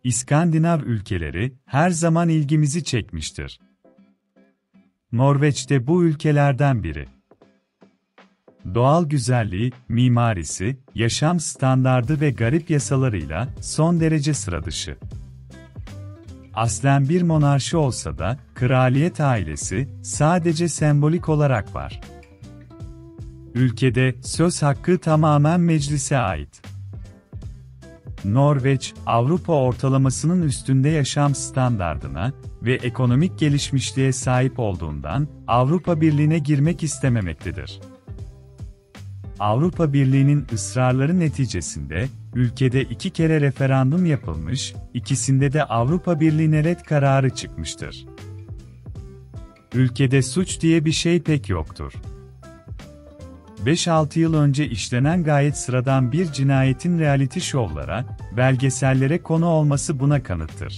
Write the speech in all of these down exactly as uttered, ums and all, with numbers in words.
İskandinav ülkeleri her zaman ilgimizi çekmiştir. Norveç de bu ülkelerden biri. Doğal güzelliği, mimarisi, yaşam standardı ve garip yasalarıyla son derece sıradışı. Aslen bir monarşi olsa da, kraliyet ailesi sadece sembolik olarak var. Ülkede söz hakkı tamamen meclise ait. Norveç, Avrupa ortalamasının üstünde yaşam standardına ve ekonomik gelişmişliğe sahip olduğundan Avrupa Birliği'ne girmek istememektedir. Avrupa Birliği'nin ısrarları neticesinde, ülkede iki kere referandum yapılmış, ikisinde de Avrupa Birliği'ne ret kararı çıkmıştır. Ülkede suç diye bir şey pek yoktur. beş altı yıl önce işlenen gayet sıradan bir cinayetin reality şovlara, belgesellere konu olması buna kanıttır.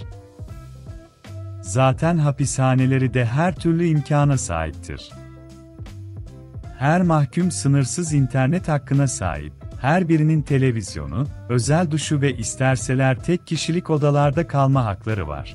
Zaten hapishaneleri de her türlü imkana sahiptir. Her mahkum sınırsız internet hakkına sahip, her birinin televizyonu, özel duşu ve isterseler tek kişilik odalarda kalma hakları var.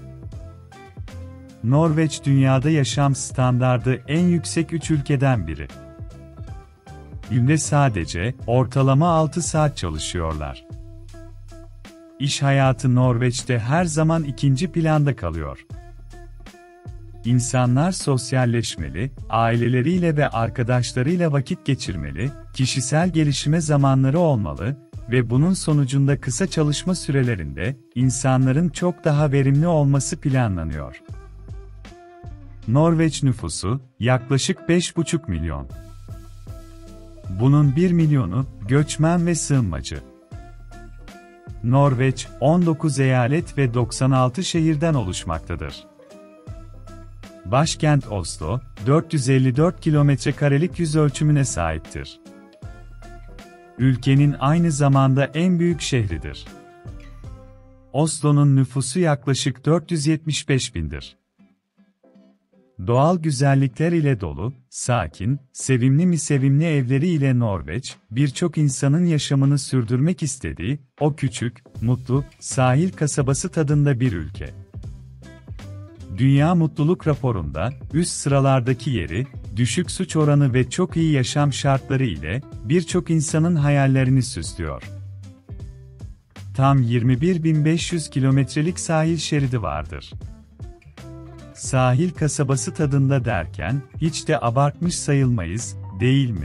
Norveç dünyada yaşam standardı en yüksek üç ülkeden biri. Günde sadece, ortalama altı saat çalışıyorlar. İş hayatı Norveç'te her zaman ikinci planda kalıyor. İnsanlar sosyalleşmeli, aileleriyle ve arkadaşlarıyla vakit geçirmeli, kişisel gelişime zamanları olmalı ve bunun sonucunda kısa çalışma sürelerinde insanların çok daha verimli olması planlanıyor. Norveç nüfusu yaklaşık beş buçuk milyon. Bunun bir milyonu göçmen ve sığınmacı. Norveç, on dokuz eyalet ve doksan altı şehirden oluşmaktadır. Başkent Oslo, dört yüz elli dört kilometre karelik yüzölçümüne sahiptir. Ülkenin aynı zamanda en büyük şehridir. Oslo'nun nüfusu yaklaşık dört yüz yetmiş beş bindir. Doğal güzellikler ile dolu, sakin, sevimli mi sevimli evleri ile Norveç, birçok insanın yaşamını sürdürmek istediği, o küçük, mutlu, sahil kasabası tadında bir ülke. Dünya Mutluluk Raporu'nda, üst sıralardaki yeri, düşük suç oranı ve çok iyi yaşam şartları ile, birçok insanın hayallerini süslüyor. Tam yirmi bir bin beş yüz kilometrelik sahil şeridi vardır. Sahil kasabası tadında derken, hiç de abartmış sayılmayız, değil mi?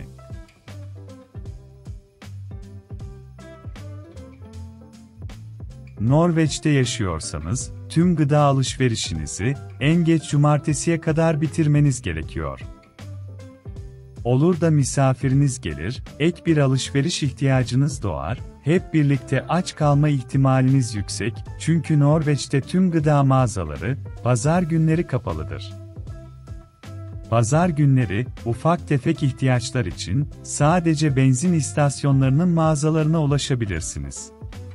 Norveç'te yaşıyorsanız, tüm gıda alışverişinizi, en geç cumartesiye kadar bitirmeniz gerekiyor. Olur da misafiriniz gelir, ek bir alışveriş ihtiyacınız doğar, hep birlikte aç kalma ihtimaliniz yüksek, çünkü Norveç'te tüm gıda mağazaları, pazar günleri kapalıdır. Pazar günleri, ufak tefek ihtiyaçlar için, sadece benzin istasyonlarının mağazalarına ulaşabilirsiniz.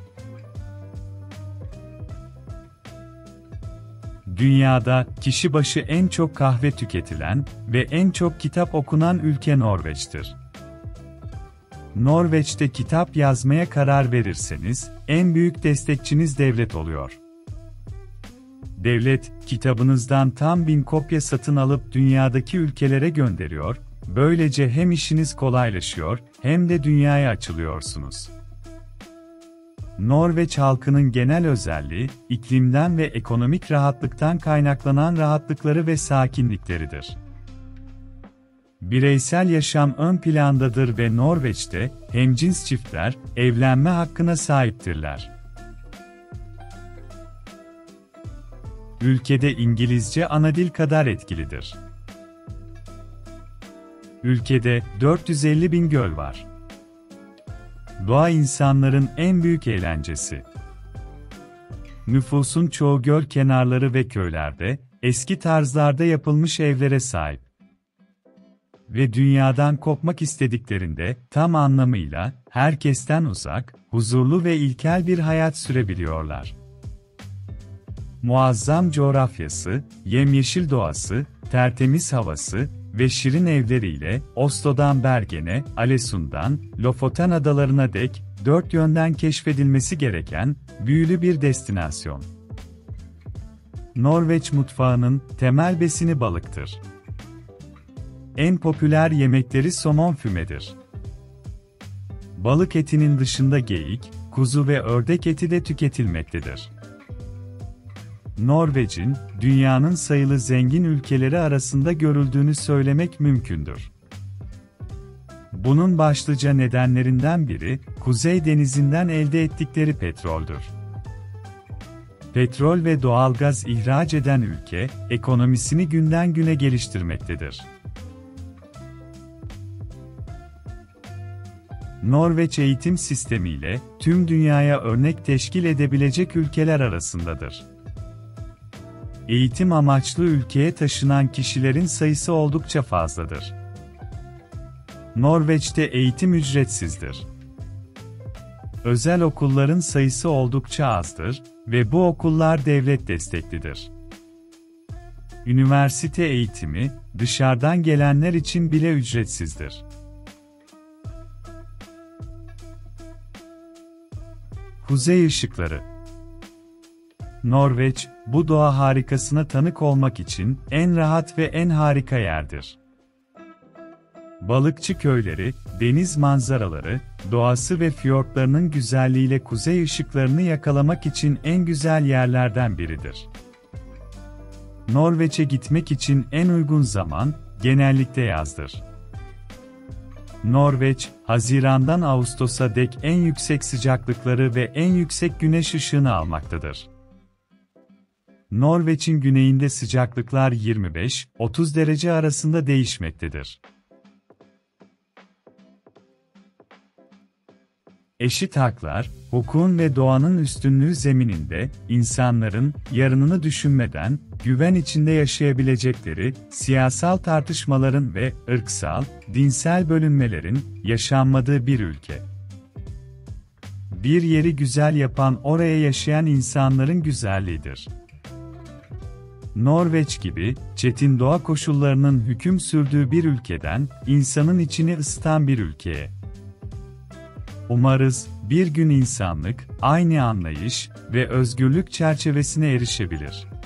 Dünyada, kişi başı en çok kahve tüketilen ve en çok kitap okunan ülke Norveç'tir. Norveç'te kitap yazmaya karar verirseniz, en büyük destekçiniz devlet oluyor. Devlet, kitabınızdan tam bin kopya satın alıp dünyadaki ülkelere gönderiyor, böylece hem işiniz kolaylaşıyor, hem de dünyaya açılıyorsunuz. Norveç halkının genel özelliği, iklimden ve ekonomik rahatlıktan kaynaklanan rahatlıkları ve sakinlikleridir. Bireysel yaşam ön plandadır ve Norveç'te, hemcins çiftler, evlenme hakkına sahiptirler. Ülkede İngilizce ana dil kadar etkilidir. Ülkede dört yüz elli bin göl var. Doğa insanların en büyük eğlencesi. Nüfusun çoğu göl kenarları ve köylerde, eski tarzlarda yapılmış evlere sahip. Ve dünyadan kopmak istediklerinde, tam anlamıyla, herkesten uzak, huzurlu ve ilkel bir hayat sürebiliyorlar. Muazzam coğrafyası, yemyeşil doğası, tertemiz havası ve şirin evleriyle, Oslo'dan Bergen'e, Alesun'dan, Lofoten adalarına dek, dört yönden keşfedilmesi gereken, büyülü bir destinasyon. Norveç mutfağının temel besini balıktır. En popüler yemekleri somon fümedir. Balık etinin dışında geyik, kuzu ve ördek eti de tüketilmektedir. Norveç'in, dünyanın sayılı zengin ülkeleri arasında görüldüğünü söylemek mümkündür. Bunun başlıca nedenlerinden biri, Kuzey Denizi'nden elde ettikleri petroldür. Petrol ve doğalgaz ihraç eden ülke, ekonomisini günden güne geliştirmektedir. Norveç eğitim sistemiyle, tüm dünyaya örnek teşkil edebilecek ülkeler arasındadır. Eğitim amaçlı ülkeye taşınan kişilerin sayısı oldukça fazladır. Norveç'te eğitim ücretsizdir. Özel okulların sayısı oldukça azdır ve bu okullar devlet desteklidir. Üniversite eğitimi, dışarıdan gelenler için bile ücretsizdir. Kuzey ışıkları. Norveç, bu doğa harikasına tanık olmak için en rahat ve en harika yerdir. Balıkçı köyleri, deniz manzaraları, doğası ve fiyortlarının güzelliğiyle kuzey ışıklarını yakalamak için en güzel yerlerden biridir. Norveç'e gitmek için en uygun zaman, genellikle yazdır. Norveç, Haziran'dan Ağustos'a dek en yüksek sıcaklıkları ve en yüksek güneş ışığını almaktadır. Norveç'in güneyinde sıcaklıklar yirmi beş otuz derece arasında değişmektedir. Eşit haklar, hukukun ve doğanın üstünlüğü zemininde, insanların, yarınını düşünmeden, güven içinde yaşayabilecekleri, siyasal tartışmaların ve ırksal, dinsel bölünmelerin yaşanmadığı bir ülke. Bir yeri güzel yapan oraya yaşayan insanların güzelliğidir. Norveç gibi, çetin doğa koşullarının hüküm sürdüğü bir ülkeden, insanın içini ısıtan bir ülkeye. Umarız, bir gün insanlık, aynı anlayış ve özgürlük çerçevesine erişebilir.